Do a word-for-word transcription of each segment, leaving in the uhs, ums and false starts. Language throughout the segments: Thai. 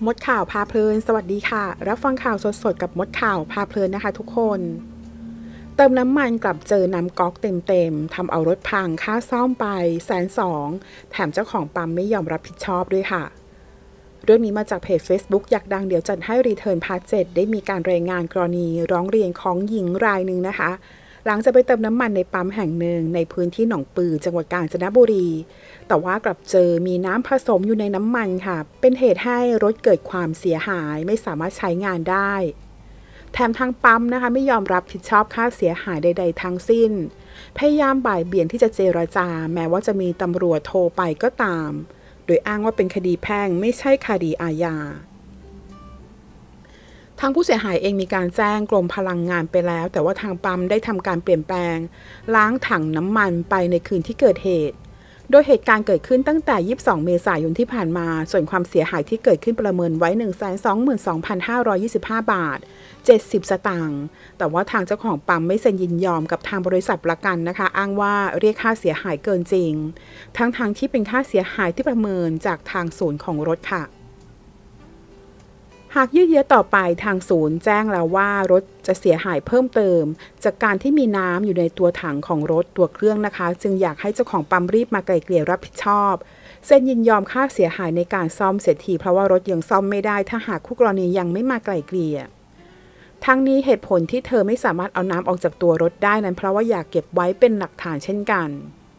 มดข่าวพาเพลินสวัสดีค่ะรับฟังข่าวสดๆกับมดข่าวพาเพลินนะคะทุกคนเติมน้ำมันกลับเจอน้ำก๊อกเต็มๆทำเอารถพังค่าซ่อมไปแสนสองแถมเจ้าของปั๊มไม่ยอมรับผิดชอบด้วยค่ะเรื่องนี้มาจากเพจ Facebook อยากดังเดี๋ยวจัดให้รีเทิร์นพาร์ทเจ็ดได้มีการรายงานกรณีร้องเรียนของหญิงรายหนึ่งนะคะหลังจากไปเติมน้ำมันในปั๊มแห่งหนึ่งในพื้นที่หนองปือจังหวัดกาญจนบุรีแต่ว่ากลับเจอมีน้ำผสมอยู่ในน้ำมันค่ะเป็นเหตุให้รถเกิดความเสียหายไม่สามารถใช้งานได้แถมทางปั๊มนะคะไม่ยอมรับผิดชอบค่าเสียหายใดๆทั้งสิ้นพยายามบ่ายเบี่ยงที่จะเจรจาแม้ว่าจะมีตำรวจโทรไปก็ตามโดยอ้างว่าเป็นคดีแพ่งไม่ใช่คดีอาญาทางผู้เสียหายเองมีการแจ้งกรมพลังงานไปแล้วแต่ว่าทางปั๊มได้ทำการเปลี่ยนแปลงล้างถังน้ำมันไปในคืนที่เกิดเหตุโดยเหตุการณ์เกิดขึ้นตั้งแต่ยี่สิบสองเมษายนที่ผ่านมาส่วนความเสียหายที่เกิดขึ้นประเมินไว้ หนึ่งแสนสองหมื่นสองพันห้าร้อยยี่สิบห้า บาทเจ็ดสิบสตางค์แต่ว่าทางเจ้าของปั๊มไม่เซ็นยินยอมกับทางบริษัทประกันนะคะอ้างว่าเรียกค่าเสียหายเกินจริงทั้งๆ ท, ที่เป็นค่าเสียหายที่ประเมินจากทางศูนย์ของรถค่ะหากยืดเยื้อต่อไปทางศูนย์แจ้งแล้วว่ารถจะเสียหายเพิ่มเติมจากการที่มีน้ำอยู่ในตัวถังของรถตัวเครื่องนะคะจึงอยากให้เจ้าของปั๊มรีบมาไกล่เกลี่ยรับผิดชอบเซ็นยินยอมค่าเสียหายในการซ่อมเสียทีเพราะว่ารถยังซ่อมไม่ได้ถ้าหากคู่กรณียังไม่มาไกล่เกลี่ยทั้งนี้เหตุผลที่เธอไม่สามารถเอาน้ำออกจากตัวรถได้นั้นเพราะว่าอยากเก็บไว้เป็นหลักฐานเช่นกัน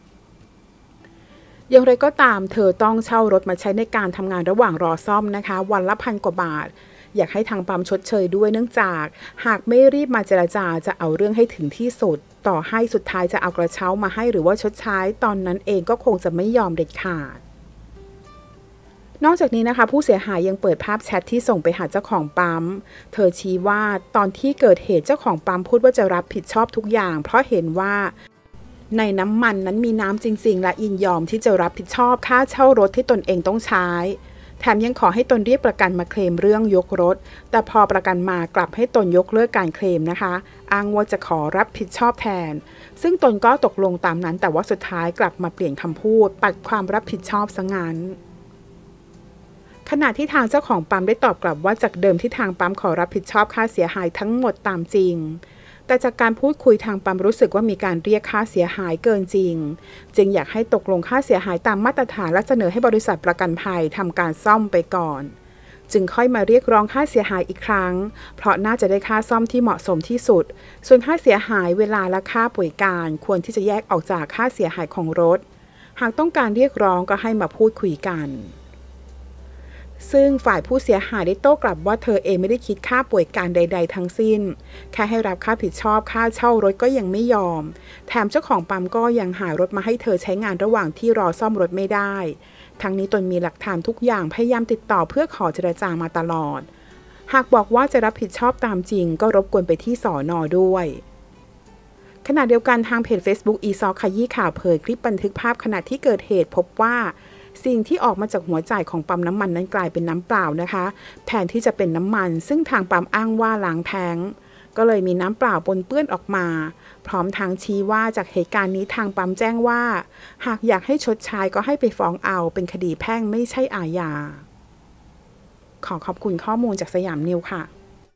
อย่างไรก็ตามเธอต้องเช่ารถมาใช้ในการทำงานระหว่างรอซ่อมนะคะวันละพันกว่าบาทอยากให้ทางปั๊มชดเชยด้วยเนื่องจากหากไม่รีบมาเจรจาจะเอาเรื่องให้ถึงที่สุดต่อให้สุดท้ายจะเอากระเช้ามาให้หรือว่าชดใช้ตอนนั้นเองก็คงจะไม่ยอมเด็ดขาดนอกจากนี้นะคะผู้เสียหายยังเปิดภาพแชทที่ส่งไปหาเจ้าของปั๊มเธอชี้ว่าตอนที่เกิดเหตุเจ้าของปั๊มพูดว่าจะรับผิดชอบทุกอย่างเพราะเห็นว่าในน้ำมันนั้นมีน้ำจริงๆและยินยอมที่จะรับผิดชอบค่าเช่ารถที่ตนเองต้องใช้แถมยังขอให้ตนเรียกประกันมาเคลมเรื่องยกรถแต่พอประกันมากลับให้ตนยกเลิกการเคลมนะคะอ้างว่าจะขอรับผิดชอบแทนซึ่งตนก็ตกลงตามนั้นแต่ว่าสุดท้ายกลับมาเปลี่ยนคำพูดปัดความรับผิดชอบซะงั้นขณะที่ทางเจ้าของปั๊มได้ตอบกลับว่าจากเดิมที่ทางปั๊มขอรับผิดชอบค่าเสียหายทั้งหมดตามจริงแต่จากการพูดคุยทางปั๊มรู้สึกว่ามีการเรียกค่าเสียหายเกินจริงจึงอยากให้ตกลงค่าเสียหายตามมาตรฐานและเสนอให้บริษัทประกันภัยทำการซ่อมไปก่อนจึงค่อยมาเรียกร้องค่าเสียหายอีกครั้งเพราะน่าจะได้ค่าซ่อมที่เหมาะสมที่สุดส่วนค่าเสียหายเวลาและค่าป่วยการควรที่จะแยกออกจากค่าเสียหายของรถหากต้องการเรียกร้องก็ให้มาพูดคุยกันซึ่งฝ่ายผู้เสียหายได้โต้กลับว่าเธอเองไม่ได้คิดค่าป่วยการใดๆทั้งสิ้นแค่ให้รับค่าผิดชอบค่าเช่ารถก็ยังไม่ยอมแถมเจ้าของปั๊มก็ยังหารถมาให้เธอใช้งานระหว่างที่รอซ่อมรถไม่ได้ทั้งนี้ตนมีหลักฐานทุกอย่างพยายามติดต่อเพื่อขอเจรจามาตลอดหากบอกว่าจะรับผิดชอบตามจริงก็รบกวนไปที่สน.ด้วยขณะเดียวกันทางเพจ Facebook อีซอขยี้ข่าวเผยคลิปบันทึกภาพขณะที่เกิดเหตุพบว่าสิ่งที่ออกมาจากหัวจ่ายของปั๊มน้ำมันนั้นกลายเป็นน้ำเปล่านะคะแทนที่จะเป็นน้ำมันซึ่งทางปั๊มอ้างว่าล้างแท้งก็เลยมีน้ำเปล่าปนเปื้อนออกมาพร้อมทางชี้ว่าจากเหตุการณ์นี้ทางปั๊มแจ้งว่าหากอยากให้ชดใช้ก็ให้ไปฟ้องเอาเป็นคดีแพ่งไม่ใช่อาญาขอขอบคุณข้อมูลจากสยามนิวค่ะ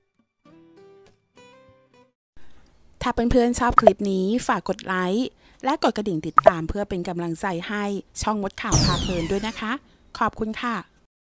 ถ้าเพื่อนๆชอบคลิปนี้ฝากกดไลค์และกดกระดิ่งติดตามเพื่อเป็นกำลังใจให้ช่องมดข่าวพาเพลินด้วยนะคะขอบคุณค่ะ